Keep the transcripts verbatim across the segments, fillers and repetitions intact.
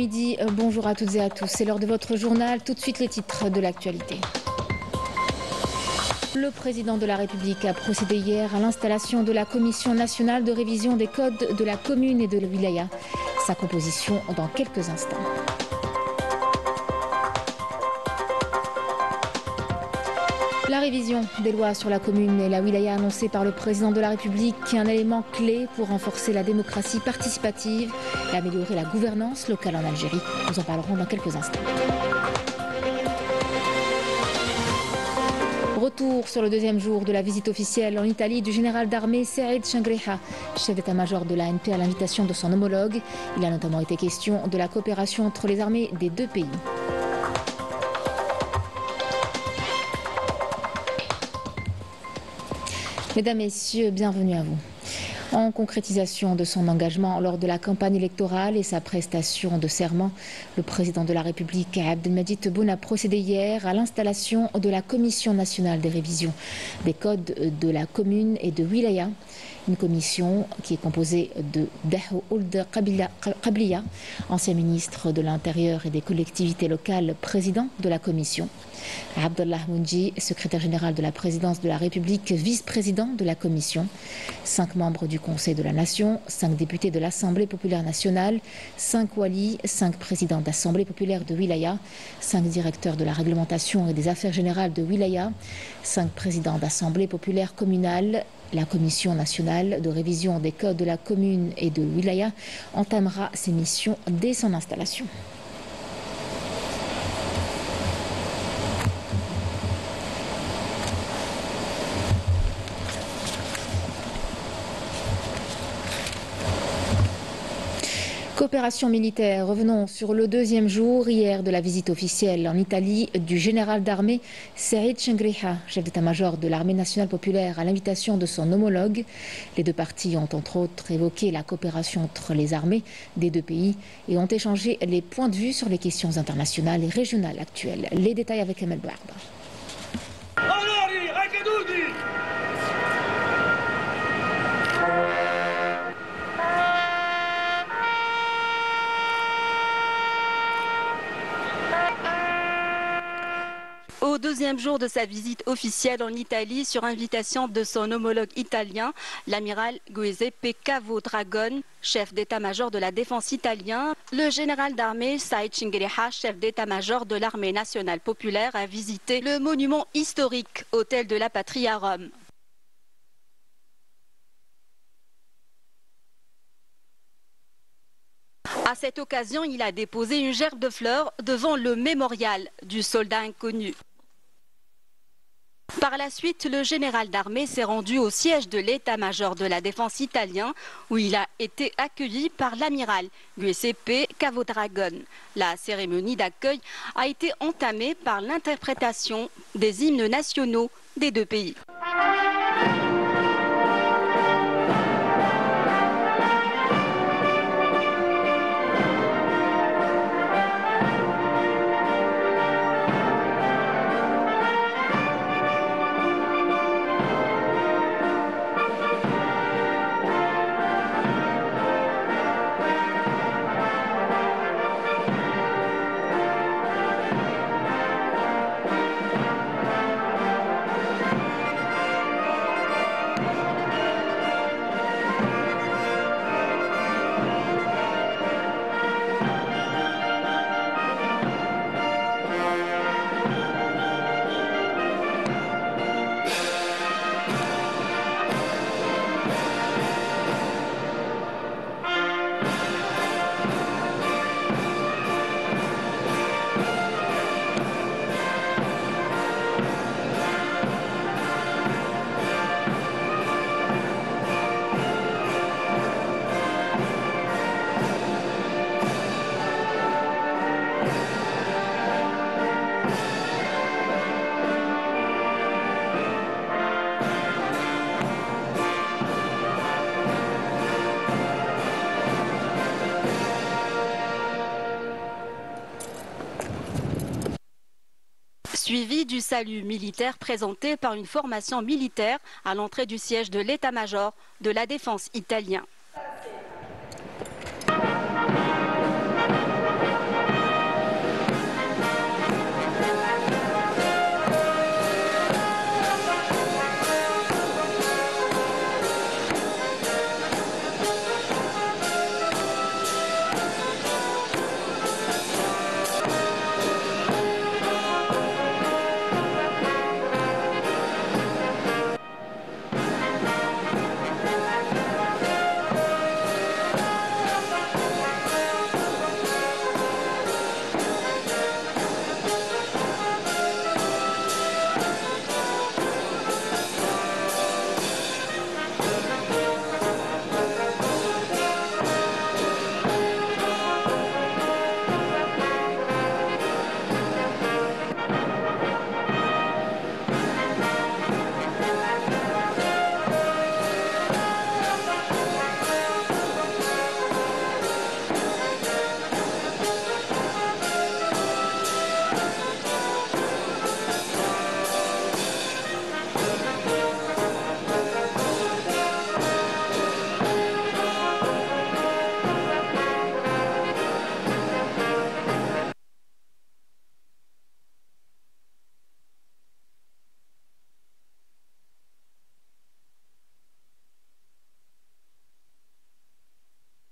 après-midi, euh, bonjour à toutes et à tous. C'est l'heure de votre journal. Tout de suite les titres de l'actualité. Le président de la République a procédé hier à l'installation de la Commission nationale de révision des codes de la commune et de la wilaya. Sa composition dans quelques instants. La révision des lois sur la commune et la wilaya annoncée par le président de la République est un élément clé pour renforcer la démocratie participative et améliorer la gouvernance locale en Algérie. Nous en parlerons dans quelques instants. Retour sur le deuxième jour de la visite officielle en Italie du général d'armée Saïd Changreha, chef d'état-major de l'A N P à l'invitation de son homologue. Il a notamment été question de la coopération entre les armées des deux pays. Mesdames, Messieurs, bienvenue à vous. En concrétisation de son engagement lors de la campagne électorale et sa prestation de serment, le président de la République, Abdelmadjid Tebboune, a procédé hier à l'installation de la Commission nationale des révisions des codes de la commune et de wilaya. Une commission qui est composée de Daho Ould Qabliya, ancien ministre de l'Intérieur et des collectivités locales, président de la commission. Abdallah Mounji, secrétaire général de la présidence de la République, vice-président de la commission. Cinq membres du Conseil de la Nation, cinq députés de l'Assemblée populaire nationale, cinq walis, cinq présidents d'Assemblée populaire de wilaya, cinq directeurs de la réglementation et des affaires générales de wilaya, cinq présidents d'Assemblée populaire communale. La Commission nationale de révision des codes de la commune et de wilaya entamera ses missions dès son installation. Coopération militaire. Revenons sur le deuxième jour hier de la visite officielle en Italie du général d'armée Saïd Changreha, chef d'état-major de l'armée nationale populaire, à l'invitation de son homologue. Les deux parties ont entre autres évoqué la coopération entre les armées des deux pays et ont échangé les points de vue sur les questions internationales et régionales actuelles. Les détails avec Emel Bouarba. Au deuxième jour de sa visite officielle en Italie, sur invitation de son homologue italien, l'amiral Giuseppe Cavodragon, chef d'état-major de la défense italien, le général d'armée Saïd Changreha, chef d'état-major de l'armée nationale populaire, a visité le monument historique, Hôtel de la Patrie à Rome. À cette occasion, il a déposé une gerbe de fleurs devant le mémorial du soldat inconnu. Par la suite, le général d'armée s'est rendu au siège de l'état-major de la défense italien où il a été accueilli par l'amiral Giuseppe Cavodragon. La cérémonie d'accueil a été entamée par l'interprétation des hymnes nationaux des deux pays. Suivi du salut militaire présenté par une formation militaire à l'entrée du siège de l'état-major de la défense italien.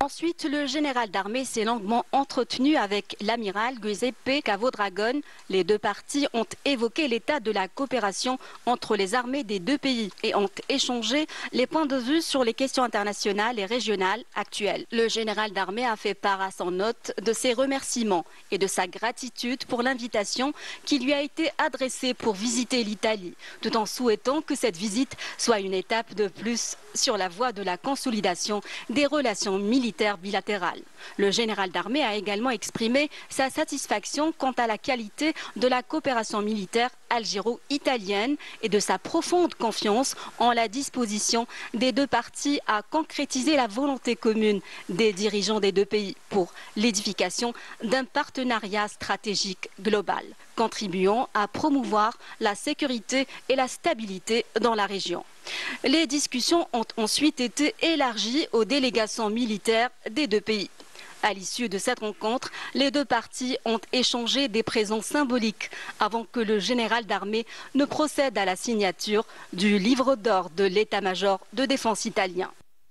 Ensuite, le général d'armée s'est longuement entretenu avec l'amiral Giuseppe Cavodragon. Les deux parties ont évoqué l'état de la coopération entre les armées des deux pays et ont échangé les points de vue sur les questions internationales et régionales actuelles. Le général d'armée a fait part à son hôte de ses remerciements et de sa gratitude pour l'invitation qui lui a été adressée pour visiter l'Italie, tout en souhaitant que cette visite soit une étape de plus sur la voie de la consolidation des relations militaires bilatérales. Le général d'armée a également exprimé sa satisfaction quant à la qualité de la coopération militaire algéro-italienne et de sa profonde confiance en la disposition des deux parties à concrétiser la volonté commune des dirigeants des deux pays pour l'édification d'un partenariat stratégique global, contribuant à promouvoir la sécurité et la stabilité dans la région. Les discussions ont ensuite été élargies aux délégations militaires des deux pays. À l'issue de cette rencontre, les deux parties ont échangé des présents symboliques avant que le général d'armée ne procède à la signature du livre d'or de l'état-major de défense italien.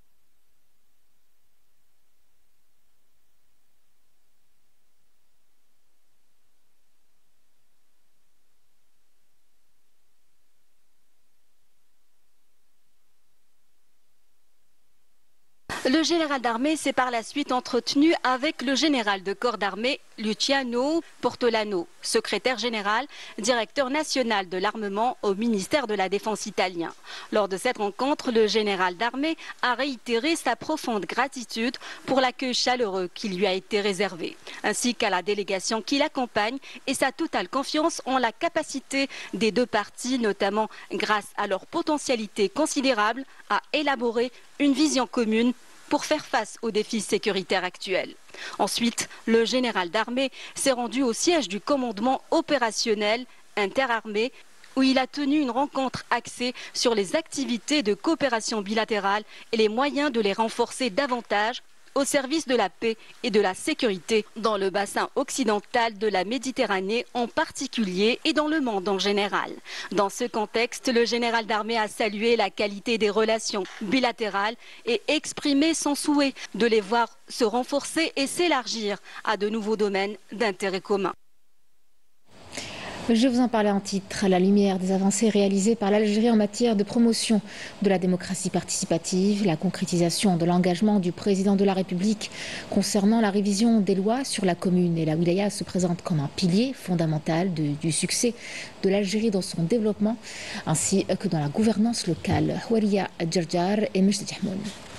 Le général d'armée s'est par la suite entretenu avec le général de corps d'armée Luciano Portolano, secrétaire général, directeur national de l'armement au ministère de la Défense italien. Lors de cette rencontre, le général d'armée a réitéré sa profonde gratitude pour l'accueil chaleureux qui lui a été réservé, ainsi qu'à la délégation qui l'accompagne et sa totale confiance en la capacité des deux parties, notamment grâce à leur potentialité considérable, à élaborer une vision commune pour faire face aux défis sécuritaires actuels. Ensuite, le général d'armée s'est rendu au siège du commandement opérationnel interarmée où il a tenu une rencontre axée sur les activités de coopération bilatérale et les moyens de les renforcer davantage au service de la paix et de la sécurité dans le bassin occidental de la Méditerranée en particulier et dans le monde en général. Dans ce contexte, le général d'armée a salué la qualité des relations bilatérales et exprimé son souhait de les voir se renforcer et s'élargir à de nouveaux domaines d'intérêt commun. Je vous en parlais en titre, à la lumière des avancées réalisées par l'Algérie en matière de promotion de la démocratie participative, la concrétisation de l'engagement du président de la République concernant la révision des lois sur la commune et la wilaya se présente comme un pilier fondamental de, du succès de l'Algérie dans son développement ainsi que dans la gouvernance locale. Walia Djarjar et Mejdi Tahmoun.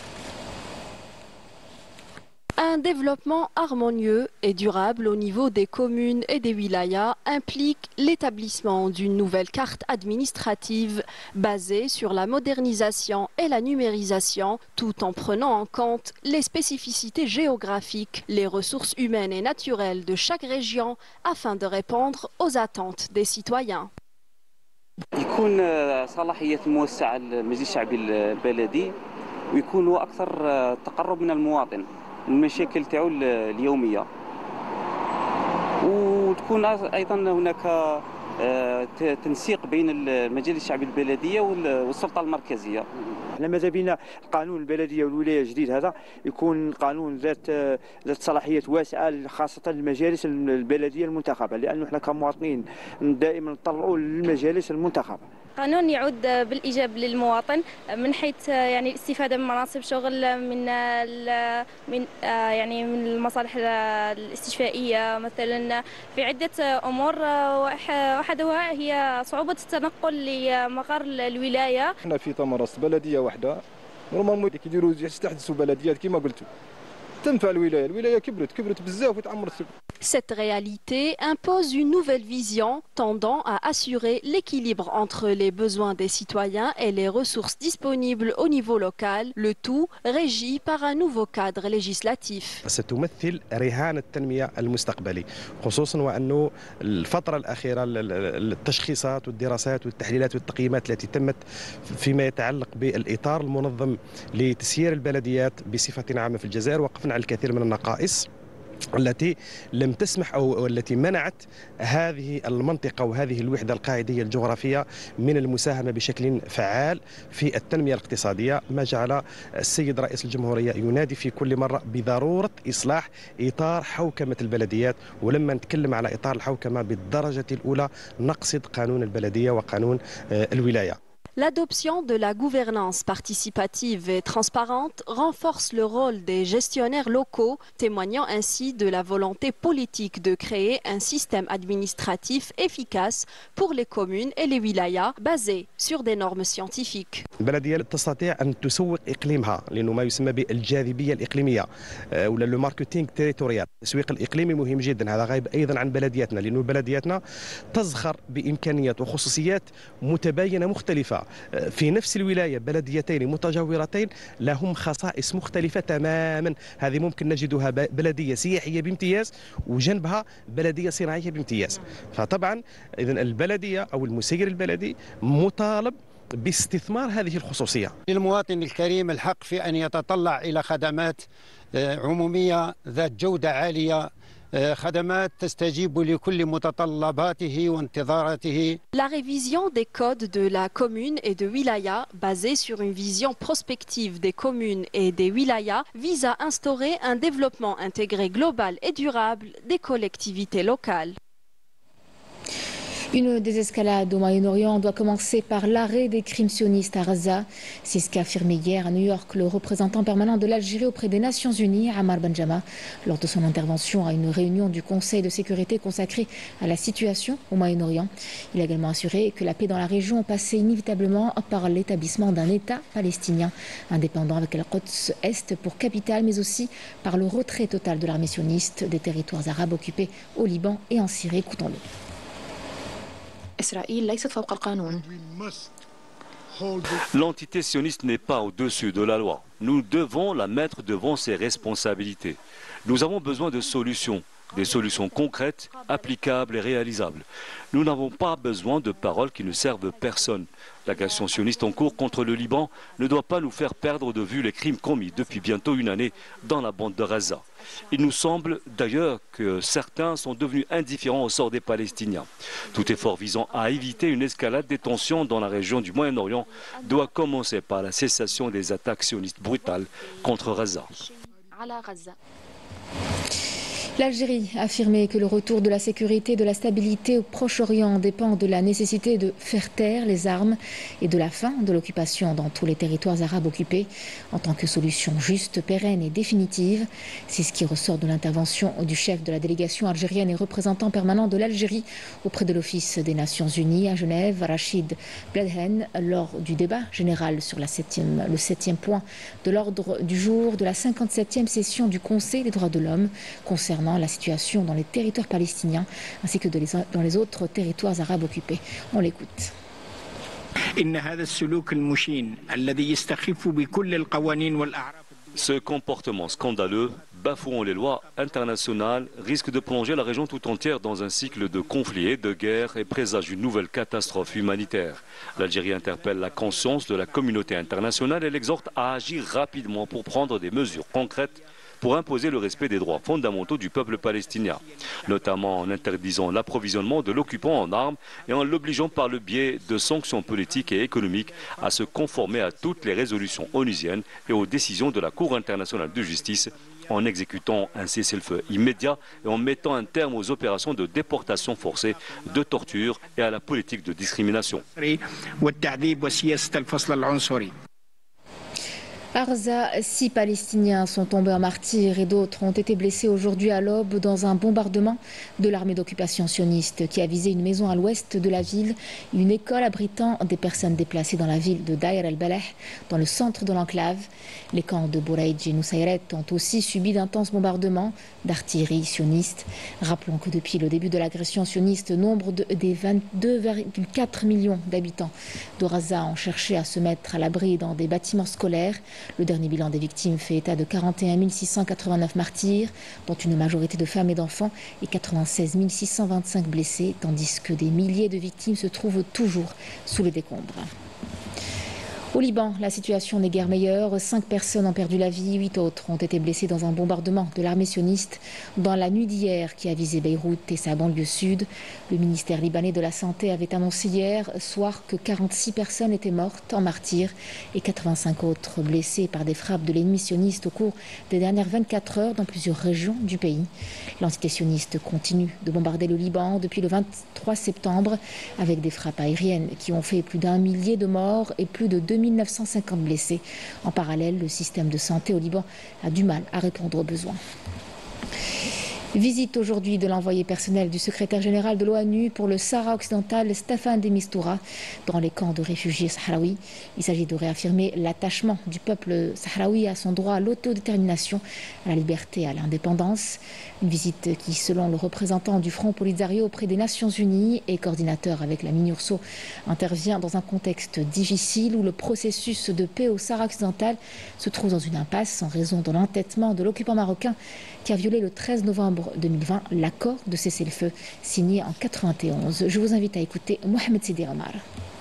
Un développement harmonieux et durable au niveau des communes et des wilayas implique l'établissement d'une nouvelle carte administrative basée sur la modernisation et la numérisation, tout en prenant en compte les spécificités géographiques, les ressources humaines et naturelles de chaque région afin de répondre aux attentes des citoyens. يكون صلاحية موسعة المجلس الشعبي البلدي ويكون أكثر تقرب من المواطن المشاكل تاعو اليوميه وتكون ايضا هناك تنسيق بين المجالس الشعبي البلديه والسلطه المركزيه. احنا ماذا بينا قانون البلديه والولايه الجديد هذا يكون قانون ذات ذات صلاحيات واسعه خاصه المجالس البلديه المنتخبه لانه احنا كمواطنين دائما نطلعوا للمجالس المنتخبه. قانون يعود بالإيجاب للمواطن من حيث يعني الاستفادة من مناصب شغل من من يعني من المصالح الاستشفائية مثلا في عدة أمور أحدها هي صعوبة التنقل لمقر الولاية. احنا في تمرس بلدية واحدة نورمالمون كيديروا يستحدثوا بلديات كما قلتوا تنفع الولاية، الولاية كبرت كبرت بزاف وتعمرت. Cette réalité impose une nouvelle vision tendant à assurer l'équilibre entre les besoins des citoyens et les ressources disponibles au niveau local, le tout régi par un nouveau cadre législatif. ستمثل رهان التنمية المستقبلي خصوصا وأنه الفترة الأخيرة التشخيصات والدراسات والتحليلات والتقييمات التي تمت فيما يتعلق بالإطار المنظم لتسيير البلديات بصفة عامة في الجزائر وقفنا على الكثير من النقائص التي لم تسمح أو التي منعت هذه المنطقة وهذه الوحدة القاعدية الجغرافية من المساهمة بشكل فعال في التنمية الاقتصادية، ما جعل السيد رئيس الجمهورية ينادي في كل مرة بضرورة إصلاح إطار حوكمة البلديات. ولما نتكلم على إطار الحوكمة بالدرجة الأولى نقصد قانون البلدية وقانون الولاية. L'adoption de la gouvernance participative et transparente renforce le rôle des gestionnaires locaux, témoignant ainsi de la volonté politique de créer un système administratif efficace pour les communes et les wilayas basé sur des normes scientifiques. البلدية تستطيع أن تسوق إقليمها لأنه ما يسمى بالجاذبية الإقليمية ولا لو ماركتينغ تيريتوريال. التسويق الإقليمي مهم جدا، هذا غايب أيضا عن بلدياتنا لأنه بلدياتنا تزخر بإمكانيات وخصوصيات متباينة مختلفة. في نفس الولاية بلديتين متجاورتين لهم خصائص مختلفة تماما. هذه ممكن نجدها بلدية سياحية بامتياز وجنبها بلدية صناعية بامتياز. فطبعا إذن البلدية أو المسير البلدي مطالب باستثمار هذه الخصوصية. للمواطن الكريم الحق في أن يتطلع إلى خدمات عمومية ذات جودة عالية، خدمات تستجيب لكل متطلباته وانتظاراته. La révision des codes de la commune et de wilaya basée sur une vision prospective des communes et des wilayas vise à instaurer un développement intégré global et durable des collectivités locales. Une désescalade au Moyen-Orient doit commencer par l'arrêt des crimes sionistes à Gaza. C'est ce qu'a affirmé hier à New York le représentant permanent de l'Algérie auprès des Nations Unies, Ammar Benjama, lors de son intervention à une réunion du Conseil de sécurité consacrée à la situation au Moyen-Orient. Il a également assuré que la paix dans la région passait inévitablement par l'établissement d'un État palestinien indépendant avec Al-Quds Est pour capitale, mais aussi par le retrait total de l'armée sioniste des territoires arabes occupés au Liban et en Syrie. Écoutons-le. L'entité sioniste n'est pas au-dessus de la loi. Nous devons la mettre devant ses responsabilités. Nous avons besoin de solutions, des solutions concrètes, applicables et réalisables. Nous n'avons pas besoin de paroles qui ne servent personne. L'agression sioniste en cours contre le Liban ne doit pas nous faire perdre de vue les crimes commis depuis bientôt une année dans la bande de Gaza. Il nous semble d'ailleurs que certains sont devenus indifférents au sort des Palestiniens. Tout effort visant à éviter une escalade des tensions dans la région du Moyen-Orient doit commencer par la cessation des attaques sionistes brutales contre Gaza. L'Algérie a affirmé que le retour de la sécurité et de la stabilité au Proche-Orient dépend de la nécessité de faire taire les armes et de la fin de l'occupation dans tous les territoires arabes occupés en tant que solution juste, pérenne et définitive. C'est ce qui ressort de l'intervention du chef de la délégation algérienne et représentant permanent de l'Algérie auprès de l'Office des Nations Unies à Genève, Rachid Bledhen, lors du débat général sur la septième, le septième point de l'ordre du jour de la cinquante-septième session du Conseil des droits de l'homme concernant la situation dans les territoires palestiniens ainsi que dans les autres territoires arabes occupés. On l'écoute. Ce comportement scandaleux, bafouant les lois internationales, risque de plonger la région tout entière dans un cycle de conflits et de guerres et présage une nouvelle catastrophe humanitaire. L'Algérie interpelle la conscience de la communauté internationale et l'exhorte à agir rapidement pour prendre des mesures concrètes pour imposer le respect des droits fondamentaux du peuple palestinien, notamment en interdisant l'approvisionnement de l'occupant en armes et en l'obligeant par le biais de sanctions politiques et économiques à se conformer à toutes les résolutions onusiennes et aux décisions de la Cour internationale de justice, en exécutant un cessez-le-feu immédiat et en mettant un terme aux opérations de déportation forcée, de torture et à la politique de discrimination. À Gaza, six Palestiniens sont tombés en martyrs et d'autres ont été blessés aujourd'hui à l'aube dans un bombardement de l'armée d'occupation sioniste qui a visé une maison à l'ouest de la ville, une école abritant des personnes déplacées dans la ville de Deir el-Balah, dans le centre de l'enclave. Les camps de Bouraïdj et Nusayret ont aussi subi d'intenses bombardements d'artillerie sioniste. Rappelons que depuis le début de l'agression sioniste, nombre de, des vingt-deux virgule quatre millions d'habitants de Gaza ont cherché à se mettre à l'abri dans des bâtiments scolaires. Le dernier bilan des victimes fait état de quarante et un mille six cent quatre-vingt-neuf martyrs, dont une majorité de femmes et d'enfants, et quatre-vingt-seize mille six cent vingt-cinq blessés, tandis que des milliers de victimes se trouvent toujours sous les décombres. Au Liban, la situation n'est guère meilleure. Cinq personnes ont perdu la vie, huit autres ont été blessées dans un bombardement de l'armée sioniste dans la nuit d'hier qui a visé Beyrouth et sa banlieue sud. Le ministère libanais de la Santé avait annoncé hier soir que quarante-six personnes étaient mortes en martyrs et quatre-vingt-cinq autres blessées par des frappes de l'ennemi sioniste au cours des dernières vingt-quatre heures dans plusieurs régions du pays. L'entité sioniste continue de bombarder le Liban depuis le vingt-trois septembre avec des frappes aériennes qui ont fait plus d'un millier de morts et plus de deux mille neuf cent cinquante blessés. En parallèle, le système de santé au Liban a du mal à répondre aux besoins. Visite aujourd'hui de l'envoyé personnel du secrétaire général de l'ONU pour le Sahara occidental, Staffan de Mistura, dans les camps de réfugiés sahraouis. Il s'agit de réaffirmer l'attachement du peuple sahraoui à son droit à l'autodétermination, à la liberté et à l'indépendance. Une visite qui, selon le représentant du Front Polisario auprès des Nations Unies et coordinateur avec la MINURSO, intervient dans un contexte difficile où le processus de paix au Sahara occidental se trouve dans une impasse en raison de l'entêtement de l'occupant marocain qui a violé le treize novembre deux mille vingt l'accord de cessez-le-feu signé en quatre-vingt-onze. Je vous invite à écouter Mohamed Sidi Omar.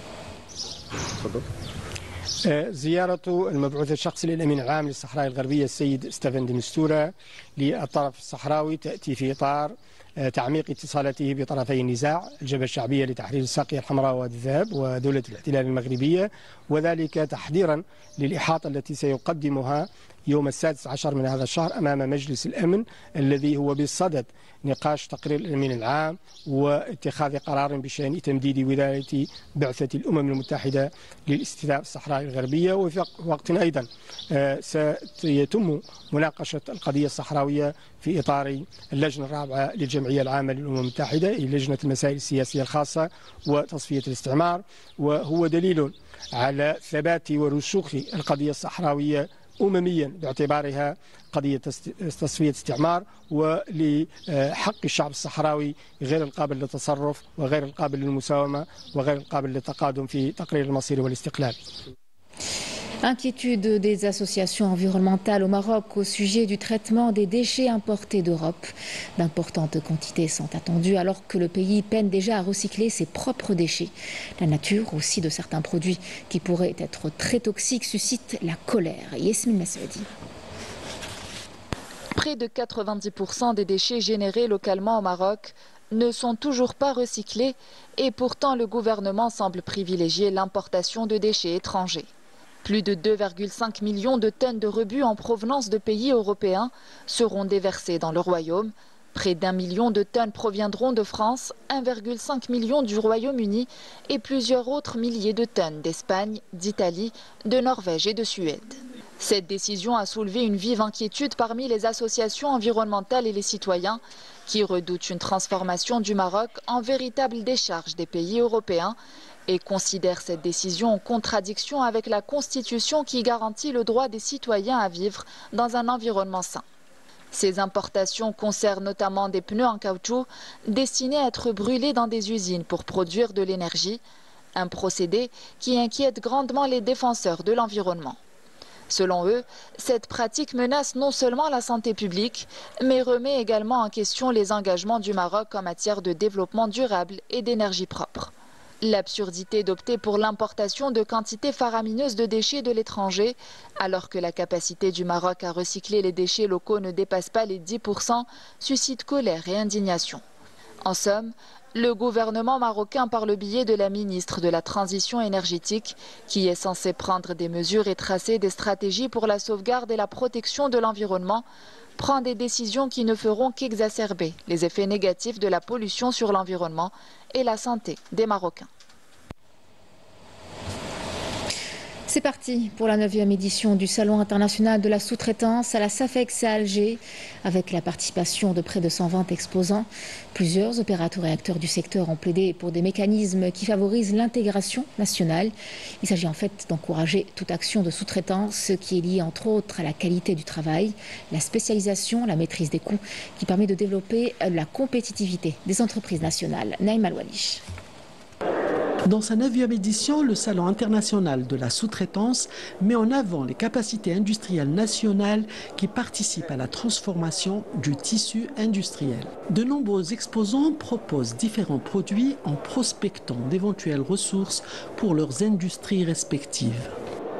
زيارة المبعوث الشخصي للأمين العام للصحراء الغربية السيد ستافان دي مستورة للطرف الصحراوي تأتي في إطار تعميق اتصالاته بطرفي النزاع الجبهة الشعبية لتحرير الساقية الحمراء ووادي الذهب ودولة الاحتلال المغربية، وذلك تحضيرا للإحاطة التي سيقدمها يوم السادس عشر من هذا الشهر أمام مجلس الأمن الذي هو بصدد نقاش تقرير الأمين العام واتخاذ قرار بشأن تمديد ولاية بعثة الأمم المتحدة للاستيلاء الصحراء الغربية. وفي وقت أيضا سيتم مناقشة القضية الصحراوية في إطار اللجنة الرابعة للجمعية العامة للأمم المتحدة، لجنة المسائل السياسية الخاصة وتصفية الاستعمار، وهو دليل على ثبات ورسوخ القضية الصحراوية أمميا باعتبارها قضية تصفية استعمار ولحق الشعب الصحراوي غير القابل للتصرف وغير القابل للمساومة وغير القابل للتقادم في تقرير المصير والاستقلال. Inquiétude des associations environnementales au Maroc au sujet du traitement des déchets importés d'Europe. D'importantes quantités sont attendues alors que le pays peine déjà à recycler ses propres déchets. La nature aussi de certains produits qui pourraient être très toxiques suscite la colère. Yasmine Massoudi. Près de quatre-vingt-dix pour cent des déchets générés localement au Maroc ne sont toujours pas recyclés et pourtant le gouvernement semble privilégier l'importation de déchets étrangers. Plus de deux virgule cinq millions de tonnes de rebut en provenance de pays européens seront déversées dans le royaume. Près d'un million de tonnes proviendront de France, un virgule cinq million du Royaume-Uni et plusieurs autres milliers de tonnes d'Espagne, d'Italie, de Norvège et de Suède. Cette décision a soulevé une vive inquiétude parmi les associations environnementales et les citoyens qui redoutent une transformation du Maroc en véritable décharge des pays européens et considèrent cette décision en contradiction avec la Constitution qui garantit le droit des citoyens à vivre dans un environnement sain. Ces importations concernent notamment des pneus en caoutchouc destinés à être brûlés dans des usines pour produire de l'énergie, un procédé qui inquiète grandement les défenseurs de l'environnement. Selon eux, cette pratique menace non seulement la santé publique, mais remet également en question les engagements du Maroc en matière de développement durable et d'énergie propre. L'absurdité d'opter pour l'importation de quantités faramineuses de déchets de l'étranger, alors que la capacité du Maroc à recycler les déchets locaux ne dépasse pas les dix pour cent, suscite colère et indignation. En somme, le gouvernement marocain, par le biais de la ministre de la Transition énergétique, qui est censée prendre des mesures et tracer des stratégies pour la sauvegarde et la protection de l'environnement, prend des décisions qui ne feront qu'exacerber les effets négatifs de la pollution sur l'environnement et la santé des Marocains. C'est parti pour la neuvième édition du Salon international de la sous-traitance à la SAFEX à Alger, avec la participation de près de cent vingt exposants. Plusieurs opérateurs et acteurs du secteur ont plaidé pour des mécanismes qui favorisent l'intégration nationale. Il s'agit en fait d'encourager toute action de sous-traitance qui est liée entre autres à la qualité du travail, la spécialisation, la maîtrise des coûts, qui permet de développer la compétitivité des entreprises nationales. Naïm Al-Walish. Dans sa neuvième édition, le Salon international de la sous-traitance met en avant les capacités industrielles nationales qui participent à la transformation du tissu industriel. De nombreux exposants proposent différents produits en prospectant d'éventuelles ressources pour leurs industries respectives.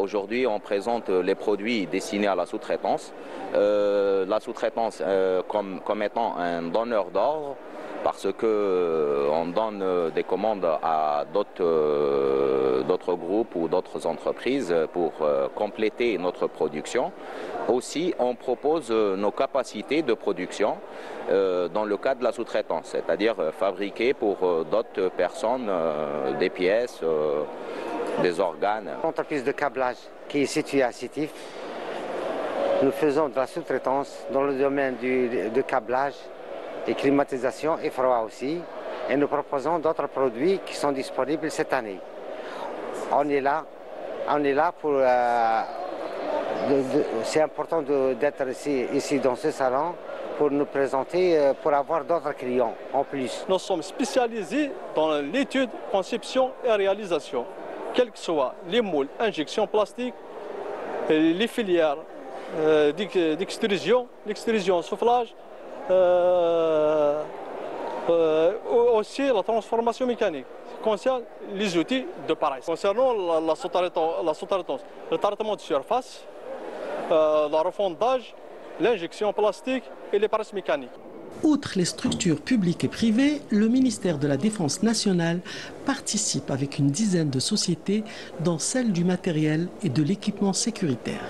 aujourd'hui, on présente les produits destinés à la sous-traitance. Euh, la sous-traitance euh, comme, comme étant un donneur d'ordre, parce qu'on euh, donne des commandes à d'autres euh, d'autres groupes ou d'autres entreprises pour euh, compléter notre production. Aussi, on propose euh, nos capacités de production euh, dans le cadre de la sous-traitance, c'est-à-dire euh, fabriquer pour euh, d'autres personnes euh, des pièces, euh, des organes. L'entreprise de câblage qui est située à Sétif, nous faisons de la sous-traitance dans le domaine du de câblage et climatisation et froid aussi. Et nous proposons d'autres produits qui sont disponibles cette année. On est là, on est là pour... Euh, c'est important d'être ici, ici dans ce salon pour nous présenter, pour avoir d'autres clients en plus. Nous sommes spécialisés dans l'étude, conception et réalisation, quels que soient les moules, injections plastiques, les filières euh, d'extrusion, l'extrusion, soufflage, euh, euh, aussi la transformation mécanique, concerne les outils de pareil. Concernant la, la sous-traitance, le traitement de surface, euh, la refondage, l'injection plastique et les presses mécaniques. Outre les structures publiques et privées, le ministère de la Défense nationale participe avec une dizaine de sociétés dans celle du matériel et de l'équipement sécuritaire.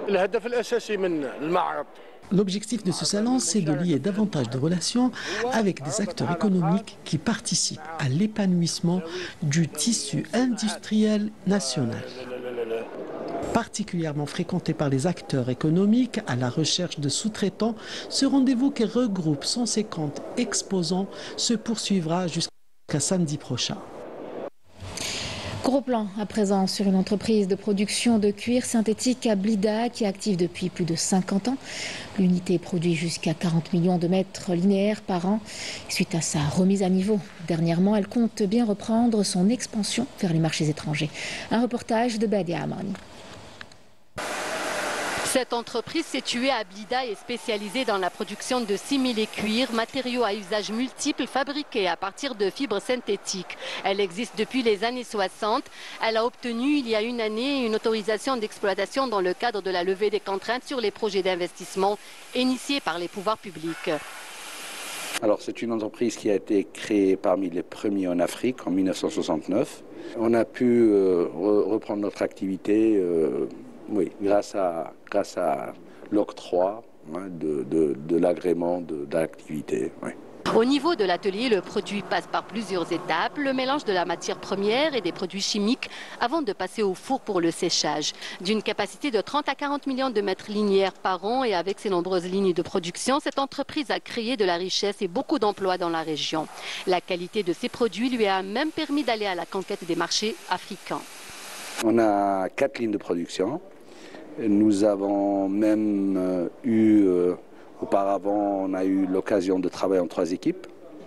L'objectif de ce salon, c'est de lier davantage de relations avec des acteurs économiques qui participent à l'épanouissement du tissu industriel national. Particulièrement fréquenté par les acteurs économiques à la recherche de sous-traitants, ce rendez-vous qui regroupe cent cinquante exposants se poursuivra jusqu'à samedi prochain. Gros plan à présent sur une entreprise de production de cuir synthétique à Blida qui est active depuis plus de cinquante ans. L'unité produit jusqu'à quarante millions de mètres linéaires par an. Suite à sa remise à niveau dernièrement, elle compte bien reprendre son expansion vers les marchés étrangers. Un reportage de Badia Amani. Cette entreprise située à Blida est spécialisée dans la production de simili-cuir, matériaux à usage multiple fabriqués à partir de fibres synthétiques. Elle existe depuis les années soixante. Elle a obtenu il y a une année une autorisation d'exploitation dans le cadre de la levée des contraintes sur les projets d'investissement initiés par les pouvoirs publics. Alors c'est une entreprise qui a été créée parmi les premiers en Afrique en mille neuf cent soixante-neuf. On a pu euh, reprendre notre activité euh, oui, grâce à, grâce à l'octroi hein, de, de, de l'agrément de, de l'activité. Oui. Au niveau de l'atelier, le produit passe par plusieurs étapes, le mélange de la matière première et des produits chimiques avant de passer au four pour le séchage. D'une capacité de trente à quarante millions de mètres linéaires par an et avec ses nombreuses lignes de production, cette entreprise a créé de la richesse et beaucoup d'emplois dans la région. La qualité de ses produits lui a même permis d'aller à la conquête des marchés africains. On a quatre lignes de production. Nous avons même euh, eu, euh, auparavant, on a eu l'occasion de travailler en trois équipes.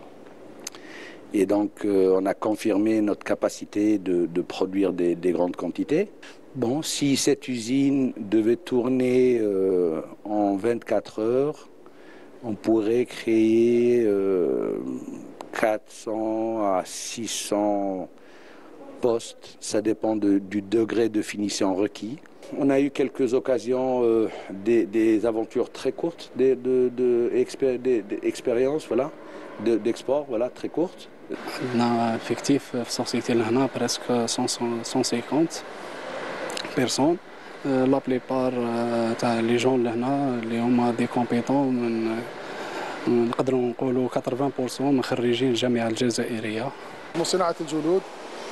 Et donc, euh, on a confirmé notre capacité de, de produire des, des grandes quantités. Bon, si cette usine devait tourner euh, en vingt-quatre heures, on pourrait créer euh, quatre cents à six cents postes. Ça dépend de, du degré de finition requis. On a eu quelques occasions, euh, des, des aventures très courtes, des, de, de, expé, des, des expériences, voilà, d'export, voilà, très courtes. On a un effectif في société لهنا presque cent cinquante personnes. La plupart تاع les gens لهنا اللي هما des compétents من نقدروا نقولوا quatre-vingts pour cent من خريجين الجامعة الجزائرية. صناعة الجلود.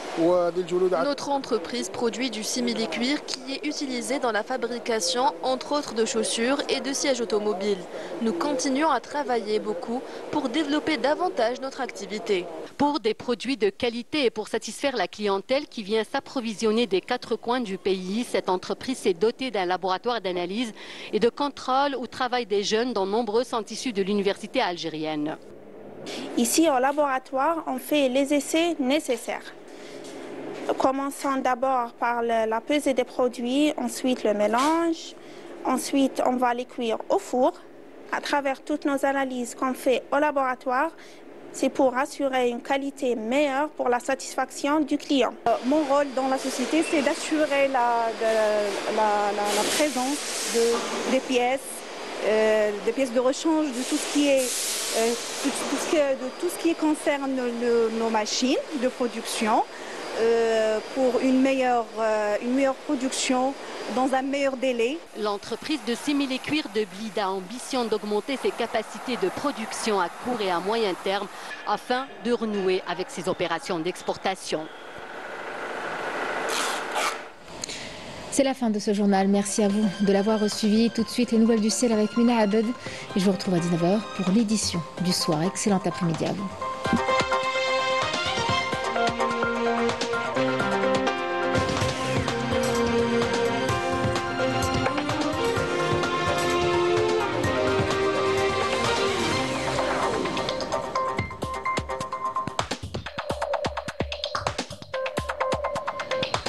Notre entreprise produit du simili-cuir qui est utilisé dans la fabrication, entre autres, de chaussures et de sièges automobiles. Nous continuons à travailler beaucoup pour développer davantage notre activité. Pour des produits de qualité et pour satisfaire la clientèle qui vient s'approvisionner des quatre coins du pays, cette entreprise s'est dotée d'un laboratoire d'analyse et de contrôle où travaillent des jeunes dont nombreux sont issus de l'université algérienne. Ici, au laboratoire, on fait les essais nécessaires. Commençons d'abord par le, la pesée des produits, ensuite le mélange, ensuite on va les cuire au four. À travers toutes nos analyses qu'on fait au laboratoire, c'est pour assurer une qualité meilleure pour la satisfaction du client. Euh, mon rôle dans la société, c'est d'assurer la, de, la, la, la présence de, des pièces, euh, des pièces de rechange, de tout ce qui est, euh, tout, tout ce qui, de tout ce qui concerne le, nos machines de production. Euh, pour une meilleure, euh, une meilleure production dans un meilleur délai. L'entreprise de simili cuir de Blida a ambition d'augmenter ses capacités de production à court et à moyen terme afin de renouer avec ses opérations d'exportation. C'est la fin de ce journal. Merci à vous de l'avoir suivi. Tout de suite, les nouvelles du ciel avec Mina Abed. Et je vous retrouve à dix-neuf heures pour l'édition du soir. Excellent après-midi à vous.